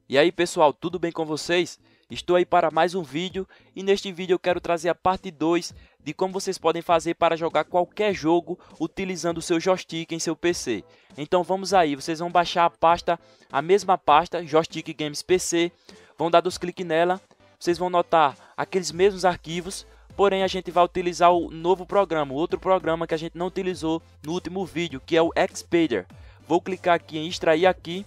E aí pessoal, tudo bem com vocês? Estou aí para mais um vídeo e neste vídeo eu quero trazer a parte 2 de como vocês podem fazer para jogar qualquer jogo utilizando o seu joystick em seu PC. Então vamos aí, vocês vão baixar a mesma pasta, Joystick Games PC, vão dar 2 cliques nela, vocês vão notar aqueles mesmos arquivos, porém a gente vai utilizar o novo programa, o outro programa que a gente não utilizou no último vídeo, que é o Xpader. Vou clicar aqui em extrair aqui.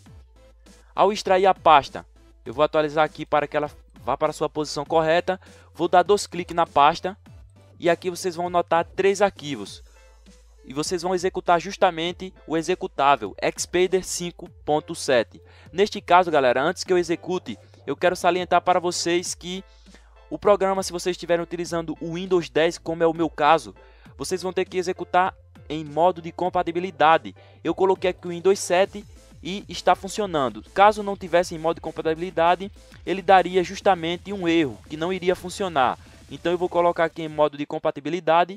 Ao extrair a pasta, eu vou atualizar aqui para que ela vá para a sua posição correta. Vou dar 2 cliques na pasta e aqui vocês vão notar 3 arquivos. E vocês vão executar justamente o executável Xpader 5.7. Neste caso, galera, antes que eu execute, eu quero salientar para vocês que o programa, se vocês estiverem utilizando o Windows 10, como é o meu caso, vocês vão ter que executar em modo de compatibilidade. Eu coloquei aqui o Windows 7 e está funcionando. Caso não tivesse em modo de compatibilidade, ele daria justamente um erro, que não iria funcionar. Então eu vou colocar aqui em modo de compatibilidade,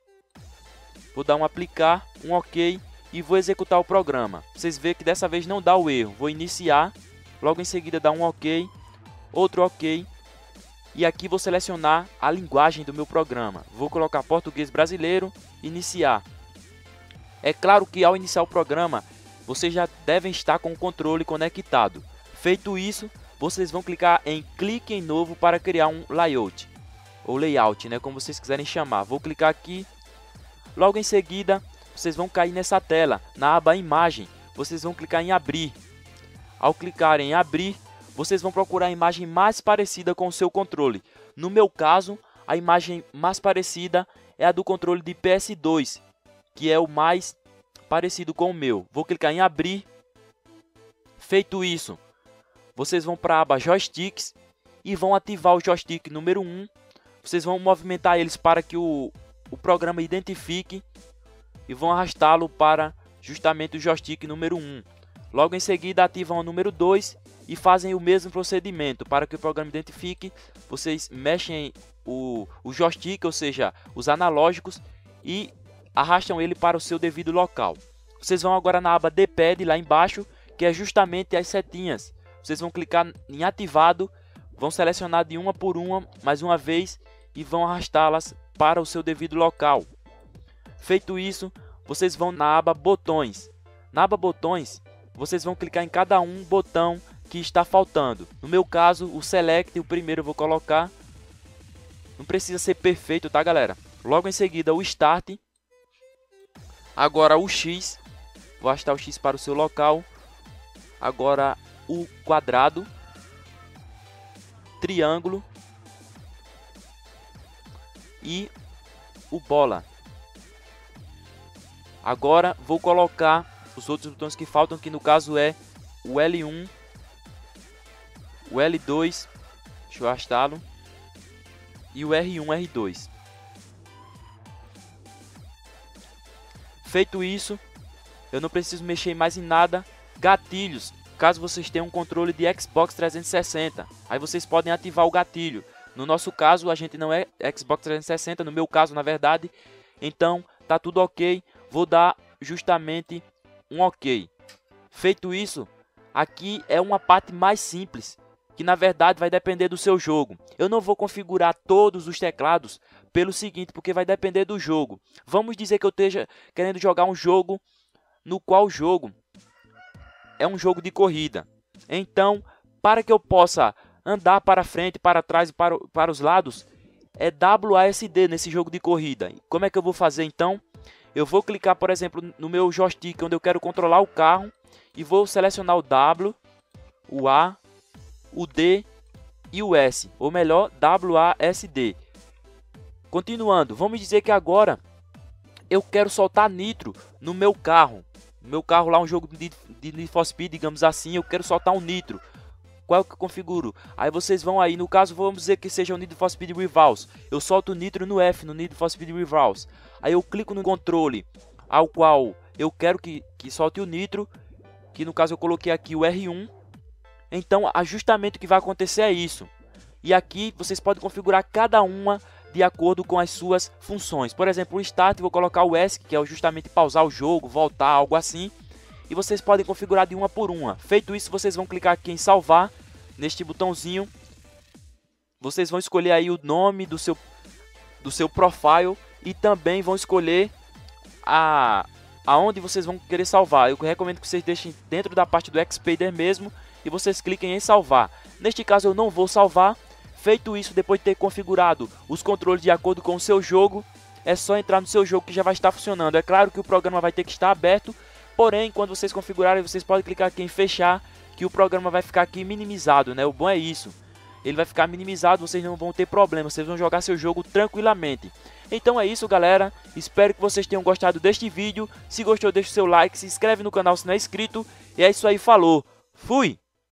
vou dar um aplicar, um OK e vou executar o programa. Vocês veem que dessa vez não dá o erro. Vou iniciar, logo em seguida dar um OK, outro OK e aqui vou selecionar a linguagem do meu programa. Vou colocar português brasileiro, iniciar. É claro que ao iniciar o programa, vocês já devem estar com o controle conectado. Feito isso, vocês vão clicar em clique em novo para criar um layout. Ou layout, né, como vocês quiserem chamar. Vou clicar aqui. Logo em seguida, vocês vão cair nessa tela, na aba imagem. Vocês vão clicar em abrir. Ao clicar em abrir, vocês vão procurar a imagem mais parecida com o seu controle. No meu caso, a imagem mais parecida é a do controle de PS2, que é o mais parecido com o meu. Vou clicar em abrir. Feito isso, vocês vão para a aba joysticks e vão ativar o joystick número 1. Vocês vão movimentar eles para que o programa identifique e vão arrastá-lo para justamente o joystick número 1. Logo em seguida ativam o número 2 e fazem o mesmo procedimento para que o programa identifique. Vocês mexem o joystick, ou seja, os analógicos, e arrastam ele para o seu devido local. Vocês vão agora na aba D-Pad lá embaixo, que é justamente as setinhas. Vocês vão clicar em ativado, vão selecionar de uma por uma, mais uma vez, e vão arrastá-las para o seu devido local. Feito isso, vocês vão na aba botões. Na aba botões, vocês vão clicar em cada um botão que está faltando. No meu caso, o Select, o primeiro eu vou colocar. Não precisa ser perfeito, tá, galera? Logo em seguida, o Start. Agora o X, vou arrastar o X para o seu local. Agora o quadrado, triângulo e o bola. Agora vou colocar os outros botões que faltam, que no caso é o L1, o L2, deixa eu arrastá-lo, e o R1, R2. Feito isso, eu não preciso mexer mais em nada. Gatilhos, caso vocês tenham um controle de Xbox 360, aí vocês podem ativar o gatilho. No nosso caso, a gente não é Xbox 360, no meu caso, na verdade. Então, tá tudo ok. Vou dar justamente um ok. Feito isso, aqui é uma parte mais simples, que na verdade vai depender do seu jogo. Eu não vou configurar todos os teclados pelo seguinte, porque vai depender do jogo. Vamos dizer que eu esteja querendo jogar um jogo no qual o jogo é um jogo de corrida. Então, para que eu possa andar para frente, para trás e para os lados, é WASD nesse jogo de corrida. Como é que eu vou fazer então? Eu vou clicar, por exemplo, no meu joystick onde eu quero controlar o carro e vou selecionar o W, o A, o D e o S, ou melhor, WASD. Continuando, vamos dizer que agora eu quero soltar nitro no meu carro. No meu carro lá, um jogo de Need for Speed, digamos assim, eu quero soltar um nitro. Qual que eu configuro? Aí vocês vão aí, no caso vamos dizer que seja o Need for Speed Rivals. Eu solto o nitro no F, no Need for Speed Rivals. Aí eu clico no controle ao qual eu quero que solte o nitro, que no caso eu coloquei aqui o R1. Então, ajustamento que vai acontecer é isso. E aqui vocês podem configurar cada uma de acordo com as suas funções. Por exemplo, o Start, vou colocar o ESC, que é justamente pausar o jogo, voltar, algo assim. e vocês podem configurar de uma por uma. Feito isso, vocês vão clicar aqui em salvar, neste botãozinho. Vocês vão escolher aí o nome do seu profile e também vão escolher aonde vocês vão querer salvar. Eu recomendo que vocês deixem dentro da parte do Xpader mesmo e vocês cliquem em salvar. Neste caso eu não vou salvar. Feito isso, depois de ter configurado os controles de acordo com o seu jogo, é só entrar no seu jogo que já vai estar funcionando. É claro que o programa vai ter que estar aberto, porém, quando vocês configurarem, vocês podem clicar aqui em fechar, que o programa vai ficar aqui minimizado, né? O bom é isso. Ele vai ficar minimizado, vocês não vão ter problema, vocês vão jogar seu jogo tranquilamente. Então é isso, galera. Espero que vocês tenham gostado deste vídeo. Se gostou, deixa o seu like, se inscreve no canal se não é inscrito. E é isso aí, falou. Fui!